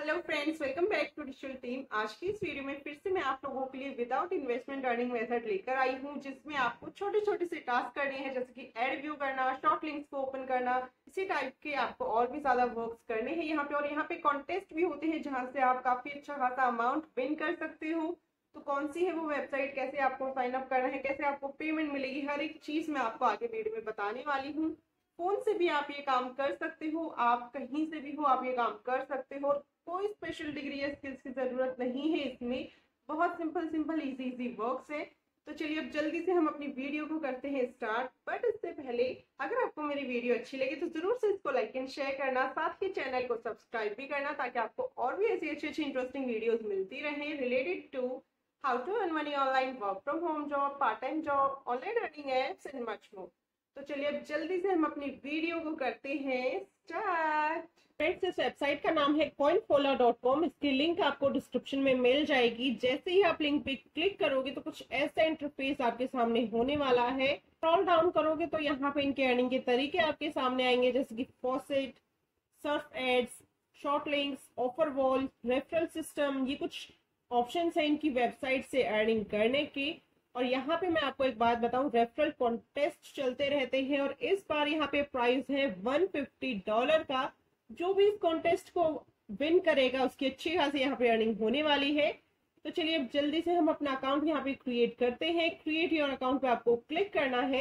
Hello friends, welcome back to digital team. आज की इस वीडियो में फिर से मैं आप लोगों के लिए विदाउट इन्वेस्टमेंट अर्निंग मेथड लेकर आई हूँ, जिसमें आपको छोटे छोटे से टास्क करने हैं, जैसे कि एड व्यू करना, शॉर्ट लिंक्स को ओपन करना। इसी टाइप के आपको और भी ज्यादा वर्क्स करने हैं यहाँ पे। और यहाँ पे कॉन्टेस्ट भी होते हैं जहाँ से आप काफी अच्छा खासा अमाउंट विन कर सकते हो। तो कौन सी है वो वेबसाइट, कैसे आपको साइन अप करना है, कैसे आपको पेमेंट मिलेगी, हर एक चीज मैं आपको आगे वीडियो में बताने वाली हूँ। फोन से भी आप ये काम कर सकते हो, आप कहीं से भी हो आप ये काम कर सकते हो। कोई स्पेशल डिग्री या स्किल्स की जरूरत नहीं है इसमें। बहुत simple simple easy easy works है। तो चलिए अब जल्दी से हम अपनी वीडियो को करते हैं स्टार्ट। बट इससे पहले अगर आपको मेरी वीडियो अच्छी लगे तो जरूर से इसको लाइक एंड शेयर करना, साथ ही चैनल को सब्सक्राइब भी करना, ताकि आपको और भी ऐसी अच्छी अच्छी इंटरेस्टिंग वीडियोस मिलती रहे related to how to earn money online, work from home job, part time job, online earning apps and much more. तो चलिए अब जल्दी से हम अपनी वीडियो को करते हैं स्टार्ट। फ्रेंड्स, इस वेबसाइट का नाम है coinfola.com। इसकी लिंक आपको डिस्क्रिप्शन में मिल जाएगी। जैसे ही आप लिंक पे क्लिक करोगे तो कुछ ऐसा इंटरफेस आपके सामने होने वाला है। स्क्रॉल डाउन करोगे तो यहाँ पे इनके अर्निंग के तरीके आपके सामने आएंगे, जैसे कि faucet, surf ads, short links, offer wall, referral system. ये कुछ ऑप्शंस है इनकी वेबसाइट से अर्निंग करने के। और यहाँ पे मैं आपको एक बात बताऊं, रेफरल कॉन्टेस्ट चलते रहते हैं और इस बार यहाँ पे प्राइस है $150 का। जो भी इस कॉन्टेस्ट को विन करेगा उसकी अच्छी खासी यहाँ पे अर्निंग होने वाली है। तो चलिए अब जल्दी से हम अपना अकाउंट यहाँ पे क्रिएट करते हैं। क्रिएट योर अकाउंट पे आपको क्लिक करना है।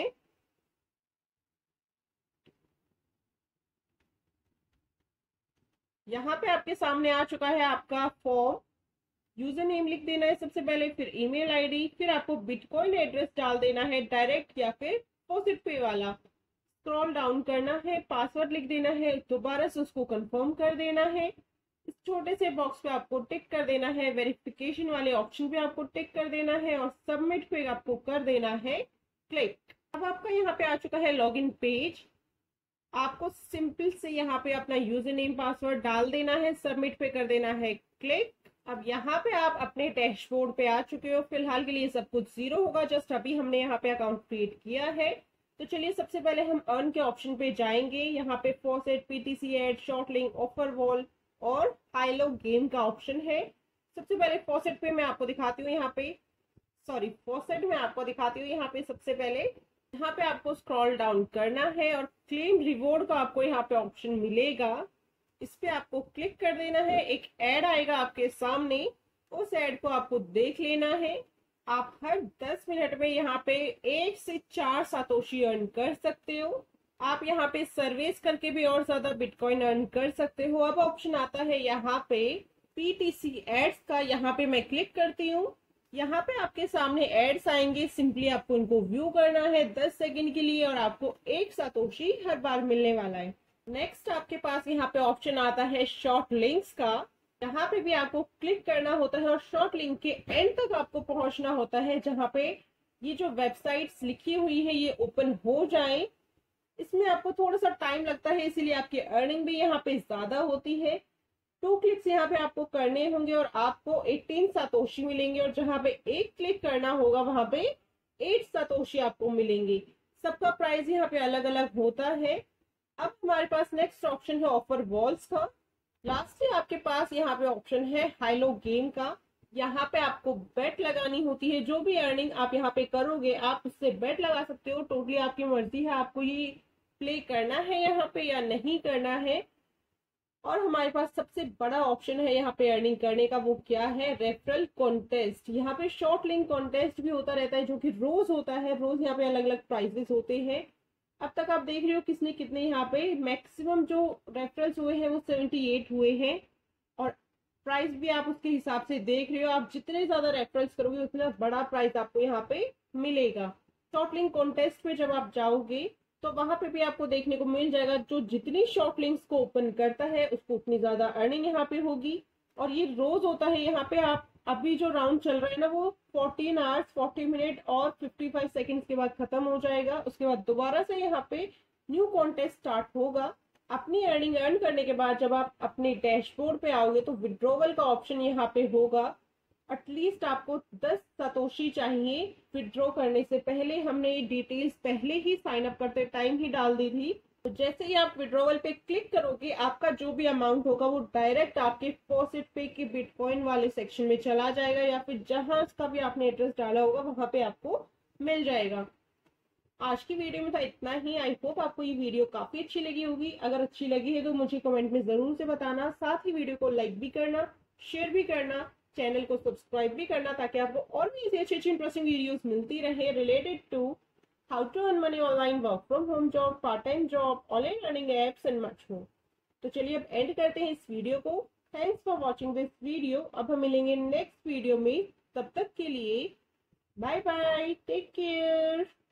यहाँ पे आपके सामने आ चुका है आपका फॉर्म। यूजर नेम लिख देना है सबसे पहले, फिर ईमेल आईडी, फिर आपको बिटकॉइन एड्रेस डाल देना है, डायरेक्ट या फिर पोस्ट पे वाला। स्क्रॉल डाउन करना है, पासवर्ड लिख देना है, दोबारा से उसको कंफर्म कर देना है। इस छोटे से बॉक्स पे आपको टिक कर देना है, वेरिफिकेशन वाले ऑप्शन पे आपको टिक कर देना है और सबमिट पे आपको कर देना है क्लिक। अब आपका यहाँ पे आ चुका है लॉगिन पेज। आपको सिंपल से यहाँ पे अपना यूजर नेम पासवर्ड डाल देना है, सबमिट पे कर देना है क्लिक। अब यहाँ पे आप अपने डैशबोर्ड पे आ चुके हो। फिलहाल के लिए सब कुछ जीरो होगा, जस्ट अभी हमने यहाँ पे अकाउंट क्रिएट किया है। तो चलिए सबसे पहले हम अर्न के ऑप्शन पे जाएंगे। यहाँ पे faucet, PTC ad, short link, offer wall और हाईलो गेम का ऑप्शन है। सबसे पहले फॉसेट पे मैं आपको दिखाती हूँ। फॉसेट में आपको दिखाती हूँ। यहाँ पे सबसे पहले यहाँ पे आपको स्क्रॉल डाउन करना है और क्लेम रिवॉर्ड का आपको यहाँ पे ऑप्शन मिलेगा। इस पे आपको क्लिक कर देना है। एक ऐड आएगा आपके सामने, उस ऐड को आपको देख लेना है। आप हर 10 मिनट में यहाँ पे 1 से 4 सातोशी अर्न कर सकते हो। आप यहाँ पे सर्विस करके भी और ज्यादा बिटकॉइन अर्न कर सकते हो। अब ऑप्शन आता है यहाँ पे पीटीसी एड्स का। यहाँ पे मैं क्लिक करती हूँ। यहाँ पे आपके सामने एड्स आएंगे, सिंपली आपको उनको व्यू करना है 10 सेकंड के लिए और आपको 1 सातोशी हर बार मिलने वाला है। नेक्स्ट आपके पास यहाँ पे ऑप्शन आता है शॉर्ट लिंक्स का। यहाँ पे भी आपको क्लिक करना होता है और शॉर्ट लिंक के एंड तक आपको पहुंचना होता है, जहाँ पे ये जो वेबसाइट्स लिखी हुई है ये ओपन हो जाए। इसमें आपको थोड़ा सा टाइम लगता है, इसीलिए आपकी अर्निंग भी यहाँ पे ज्यादा होती है। 2 क्लिक्स यहाँ पे आपको करने होंगे और आपको 18 सातोशी मिलेंगे और जहाँ पे 1 क्लिक करना होगा वहां पे 8 सातोशी आपको मिलेंगे। सबका प्राइस यहाँ पे अलग अलग होता है। अब हमारे पास नेक्स्ट ऑप्शन है ऑफर वॉल्स का। लास्टली आपके पास यहाँ पे ऑप्शन है हाईलो गेम का। यहाँ पे आपको बेट लगानी होती है। जो भी अर्निंग आप यहाँ पे करोगे आप उससे बेट लगा सकते हो। टोटली आपकी मर्जी है आपको ये प्ले करना है यहाँ पे या नहीं करना है। और हमारे पास सबसे बड़ा ऑप्शन है यहाँ पे अर्निंग करने का, वो क्या है, रेफरल कॉन्टेस्ट। यहाँ पे शॉर्ट लिंक कॉन्टेस्ट भी होता रहता है, जो कि रोज होता है। रोज यहाँ पे अलग अलग प्राइजेस होते हैं। अब तक आप देख रहे हो किसने कितने यहाँ पे मैक्सिमम जो रेफरल्स हुए हैं वो 78 हुए हैं और प्राइस भी आप उसके हिसाब से देख रहे हो। आप जितने ज्यादा रेफरल्स करोगे उतना बड़ा प्राइस आपको यहाँ पे मिलेगा। शॉर्ट लिंक कॉन्टेस्ट पे जब आप जाओगे तो वहां पे भी आपको देखने को मिल जाएगा, जो जितनी शॉर्ट लिंक्स को ओपन करता है उसको उतनी ज्यादा अर्निंग यहाँ पे होगी। और ये रोज होता है। यहाँ पे आप अभी जो राउंड चल रहा है ना वो 14 आवर्स 40 मिनट और 55 सेकंड्स के बाद खत्म हो जाएगा। उसके बाद दोबारा से यहाँ पे न्यू कॉन्टेस्ट स्टार्ट होगा। अपनी अर्निंग अर्न करने के बाद जब आप अपने डैशबोर्ड पे आओगे तो विड्रॉवल का ऑप्शन यहाँ पे होगा। एटलीस्ट आपको 10 सातोशी चाहिए विड्रॉ करने से पहले। हमने ये डिटेल्स पहले ही साइन अप करते टाइम ही डाल दी थी, तो जैसे ही आप विड्रॉवल पे क्लिक करोगे आपका जो भी अमाउंट होगा वो डायरेक्ट आपके फॉसेट पे के बिटकॉइन वाले सेक्शन में चला जाएगा, या फिर जहां का भी आपने एड्रेस डाला होगा वहां पे आपको मिल जाएगा। आज की वीडियो में था इतना ही। आई होप आपको ये वीडियो काफी अच्छी लगी होगी। अगर अच्छी लगी है तो मुझे कमेंट में जरूर से बताना। साथ ही वीडियो को लाइक भी करना, शेयर भी करना, चैनल को सब्सक्राइब भी करना, ताकि आपको और भी ऐसी अच्छी इंटरेस्टिंग वीडियोस मिलती रहे related to how to earn money online, work from home job, part time job, online learning apps and much more. तो चलिए अब एंड करते हैं इस वीडियो को। Thanks for watching this video. अब हम मिलेंगे नेक्स्ट वीडियो में, तब तक के लिए बाय बाय, टेक केयर।